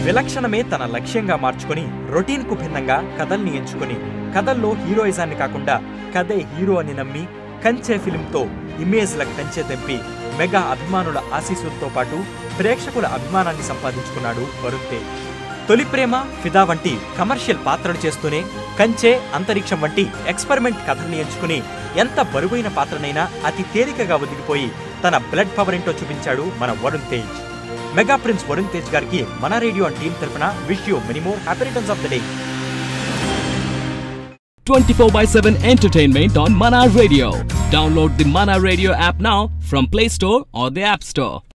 విలక్షణమే తన లక్ష్యంగా మార్చుకుని రొటీన్ కు భిన్నంగా కథల్ని ఎంచుకుని కథల్లో హీరోయిజాన్ని కాకుండా కథే హీరో అని నమ్మి కంచె ఫిల్మ్తో ఇమేజ్లకు కంచె తెంపి మెగా అభిమానుల ఆశీస్సులతో పాటు ప్రేక్షకుల అభిమానాన్ని సంపాదించుకున్నాడు వరుణ్ తేజ్. తొలి ప్రేమ, ఫిదా వంటి కమర్షియల్ పాత్రలు చేస్తూనే కంచె, అంతరిక్షం వంటి ఎక్స్పెరిమెంట్ కథల్ని ఎంచుకుని ఎంత బరువైన పాత్రనైనా అతి తేలికగా ఒదిగిపోయి తన బ్లడ్ పవర్ ఏంటో చూపించాడు మన వరుణ్ తేజ్. మెగా ప్రిన్స్ వరుణ్ తేజ్ గారికి మన రేడియో అండ్ టీమ్ తరఫున wish you many more happy returns of the day. 24/7 entertainment on Mana Radio. Download the Mana Radio app now from Play Store or the App Store.